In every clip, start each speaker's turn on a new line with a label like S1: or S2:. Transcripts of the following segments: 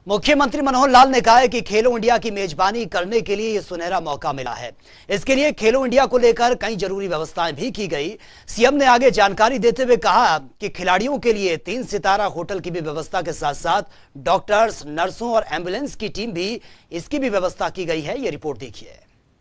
S1: मुख्यमंत्री मनोहर लाल ने कहा है कि खेलो इंडिया की मेजबानी करने के लिए यह सुनहरा मौका मिला है। इसके लिए खेलो इंडिया को लेकर कई जरूरी व्यवस्थाएं भी की गई। सीएम ने आगे जानकारी देते हुए कहा कि खिलाड़ियों के लिए 3 सितारा होटल की भी व्यवस्था के साथ साथ डॉक्टर्स, नर्सों और एम्बुलेंस की टीम भी इसकी भी व्यवस्था की गई है। ये रिपोर्ट देखिए।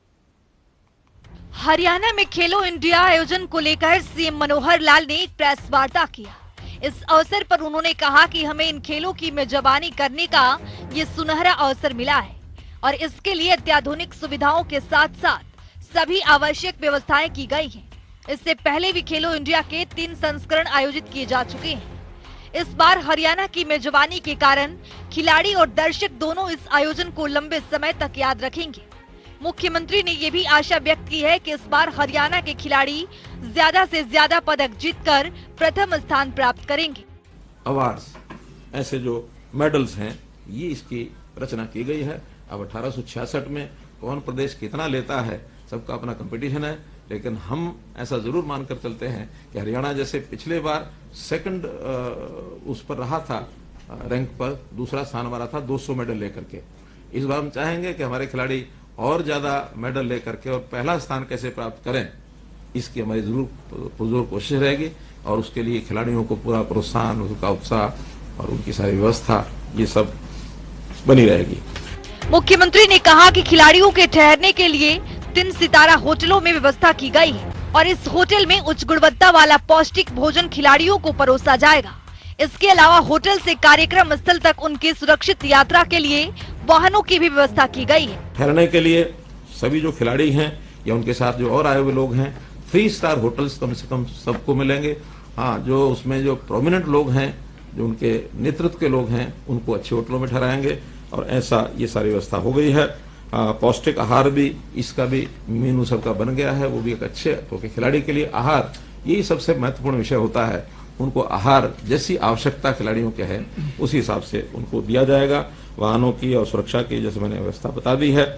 S2: हरियाणा में खेलो इंडिया आयोजन को लेकर सीएम मनोहर लाल ने एक प्रेस वार्ता किया। इस अवसर पर उन्होंने कहा कि हमें इन खेलों की मेजबानी करने का ये सुनहरा अवसर मिला है और इसके लिए अत्याधुनिक सुविधाओं के साथ साथ सभी आवश्यक व्यवस्थाएं की गई हैं। इससे पहले भी खेलो इंडिया के 3 संस्करण आयोजित किए जा चुके हैं। इस बार हरियाणा की मेजबानी के कारण खिलाड़ी और दर्शक दोनों इस आयोजन को लंबे समय तक याद रखेंगे। मुख्यमंत्री ने ये भी आशा व्यक्त की है कि इस बार हरियाणा के खिलाड़ी ज्यादा से ज्यादा पदक जीतकर प्रथम स्थान प्राप्त करेंगे।
S3: अवार्ड्स, ऐसे जो मेडल्स हैं, ये इसकी रचना की गई है। अब 1866 में कौन प्रदेश कितना लेता है, सबका अपना कंपटीशन है, लेकिन हम ऐसा जरूर मानकर चलते हैं कि हरियाणा जैसे पिछले बार सेकंड उस पर रहा था, रैंक पर दूसरा स्थान हमारा था 200 मेडल लेकर के। इस बार हम चाहेंगे कि हमारे खिलाड़ी और ज्यादा मेडल लेकर के और पहला स्थान कैसे प्राप्त करें, इसकी हमारी जरूर पुरजोर कोशिश रहेगी और उसके लिए खिलाड़ियों को पूरा प्रोत्साहन, उनका उत्साह और उनकी सारी व्यवस्था ये सब बनी रहेगी।
S2: मुख्यमंत्री ने कहा कि खिलाड़ियों के ठहरने के लिए 3 सितारा होटलों में व्यवस्था की गई है और इस होटल में उच्च गुणवत्ता वाला पौष्टिक भोजन खिलाड़ियों को परोसा जाएगा। इसके अलावा होटल से कार्यक्रम स्थल तक उनकी सुरक्षित यात्रा के लिए वाहनों की भी व्यवस्था की गई है।
S3: ठहरने के लिए सभी जो खिलाड़ी हैं या उनके साथ जो और आए हुए लोग हैं, 3 स्टार होटल्स कम से कम सबको मिलेंगे। हाँ, जो उसमें जो प्रोमिनेंट लोग हैं, जो उनके नेतृत्व के लोग हैं, उनको अच्छे होटलों में ठहराएंगे और ऐसा ये सारी व्यवस्था हो गई है। पौष्टिक आहार भी, इसका भी मेनू सबका बन गया है, वो भी एक अच्छे, क्योंकि खिलाड़ी के लिए आहार यही सबसे महत्वपूर्ण विषय होता है। उनको आहार जैसी आवश्यकता खिलाड़ियों के है उसी हिसाब से उनको दिया जाएगा। वाहनों की और सुरक्षा की जैसे मैंने व्यवस्था बता दी है।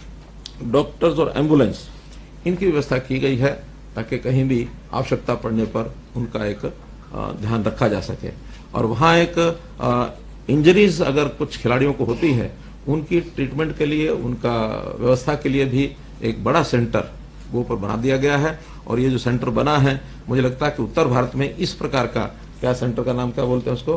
S3: डॉक्टर्स और एम्बुलेंस, इनकी व्यवस्था की गई है ताकि कहीं भी आवश्यकता पड़ने पर उनका एक ध्यान रखा जा सके। और वहाँ एक इंजरीज अगर कुछ खिलाड़ियों को होती है, उनकी ट्रीटमेंट के लिए, उनका व्यवस्था के लिए भी एक बड़ा सेंटर वो पर बना दिया गया है। और ये जो सेंटर बना है, मुझे लगता है कि उत्तर भारत में इस प्रकार का, क्या सेंटर का नाम क्या बोलते हैं उसको,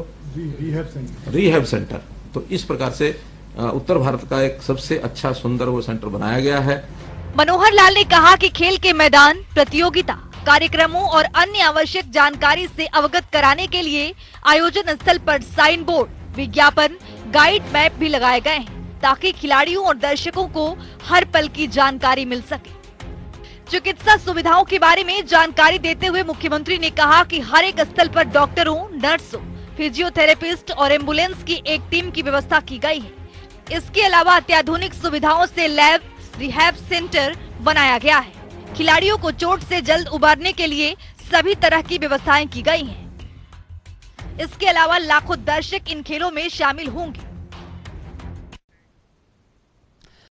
S3: रिहैब सेंटर। तो इस प्रकार से उत्तर भारत का एक सबसे अच्छा सुंदर वो सेंटर बनाया गया है।
S2: मनोहर लाल ने कहा कि खेल के मैदान, प्रतियोगिता, कार्यक्रमों और अन्य आवश्यक जानकारी से अवगत कराने के लिए आयोजन स्थल पर साइन बोर्ड, विज्ञापन, गाइड मैप भी लगाए गए हैं ताकि खिलाड़ियों और दर्शकों को हर पल की जानकारी मिल सके। चिकित्सा सुविधाओं के बारे में जानकारी देते हुए मुख्यमंत्री ने कहा कि हर एक स्थल पर डॉक्टरों, नर्सों, फिजियोथेरेपिस्ट और एम्बुलेंस की एक टीम की व्यवस्था की गई है। इसके अलावा अत्याधुनिक सुविधाओं से लैब, रिहैब सेंटर बनाया गया है। खिलाड़ियों को चोट से जल्द उबारने के लिए सभी तरह की व्यवस्थाएं की गई हैं। इसके अलावा लाखों दर्शक इन खेलों में शामिल होंगे।